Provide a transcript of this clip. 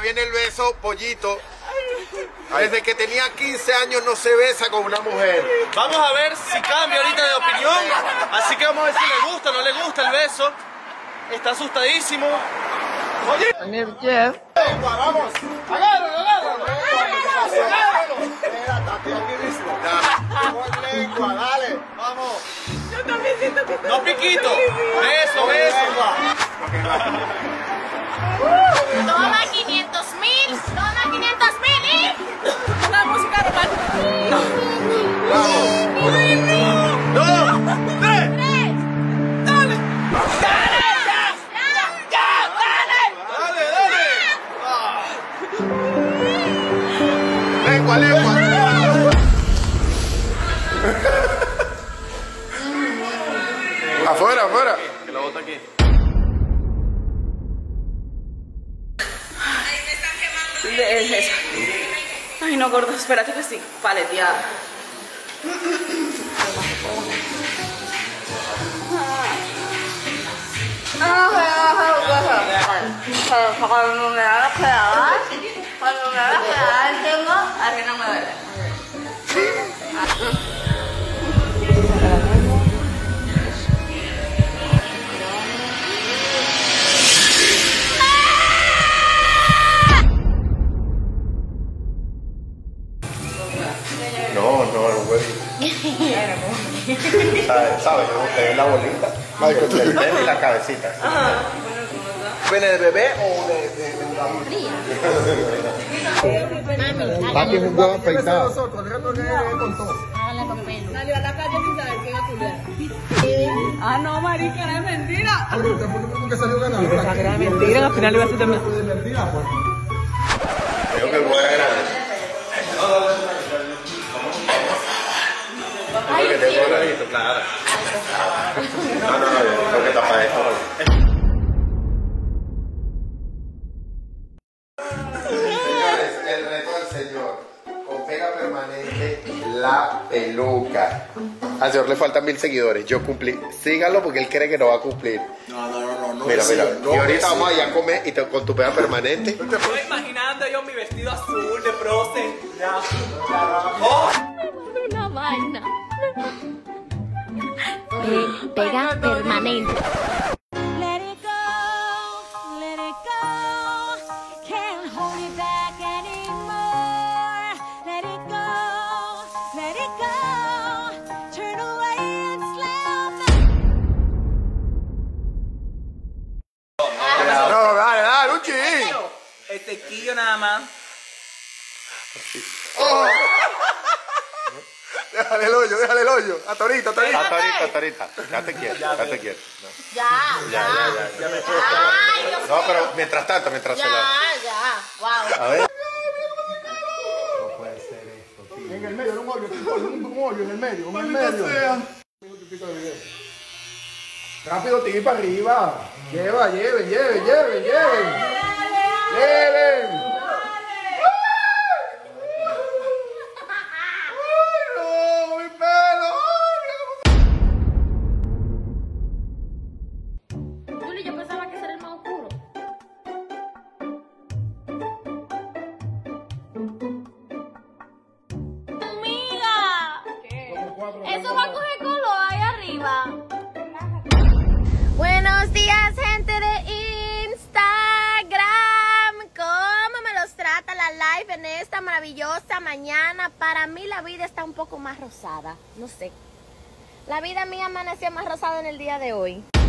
viene el beso, pollito. Desde que tenía 15 años no se besa con una mujer. Vamos a ver si cambia ahorita de opinión. Así que vamos a ver si le gusta o no le gusta el beso. Está asustadísimo. Oye. Vamos. Agárralo, agárralo. Con lengua, dale. Vamos. Yo también siento que... No, piquito. Beso, beso. Toma 500.000, toma 500.000 y... La música romántica. Vamos. ¡No! ¡Tres! ¡Dale! Lengua, lengua. Afuera, afuera. Que lo bota aquí. Ay, no, gordo, espérate que sí. Paleteada. Cuando me hagas pegar, tengo, así no me duele. No, güey. ¿Sabes? Usted es la bolita. El pelo y la cabecita. ¿Viene de bebé o de adulto? Papi es un huevo afeitado. Háganle los pelos. Salió a la calle sin saber que iba a culiar. Ah, no, marica, era mentira. ¿Por qué salió ganando? Era mentira, al final iba a ser también. ¿De mentira, pues? Creo que el huevo era grande. Porque tengo granito, claro. No, tengo que tapar esto. Señores, el reto del señor. Con pega permanente, la peluca. Al señor le faltan 1000 seguidores. Yo cumplí. Síganlo porque él cree que no va a cumplir. No. Mira. Y ahorita vamos allá a comer y con tu pega permanente. Estoy imaginando yo mi vestido azul de Frozen. Una vaina. Pega permanente. Let it go, can't hold it back anymore. Let it go, turn away and slam. No, dale, un ching. El tequillo nada más. Déjale el hoyo. A Torita. Date quieto. No. Ya. Ay, Dios No, mío. pero mientras tanto, Ya. Wow. A ver. En el medio, un hoyo en el medio. Rápido, tiri para arriba. Lleven. Juli, yo pensaba que ese era el más oscuro. Amiga, eso va a coger color ahí arriba. Buenos días, gente de Instagram. ¿Cómo me los trata la live en esta maravillosa mañana? Para mí la vida está un poco más rosada. No sé. La vida mía amaneció más rosada en el día de hoy.